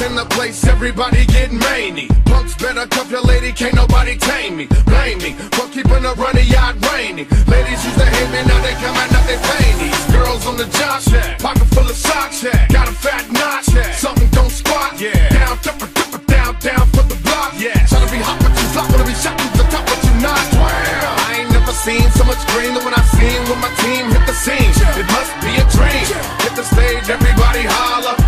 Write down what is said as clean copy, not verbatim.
in the place, everybody getting rainy. Punks better cuff your lady, can't nobody tame me. Blame me for keeping a runny yard rainy. Ladies used to hate me, now they come out, now they panties. Girls on the job shack, pocket full of socks, got a fat notch, something don't squat. Down, down for the block. Tryna be hot, but you flop. Wanna be shot to the top, but you not. I ain't never seen so much green than when I seen when my team hit the scene. It must be a dream. Hit the stage, everybody holler.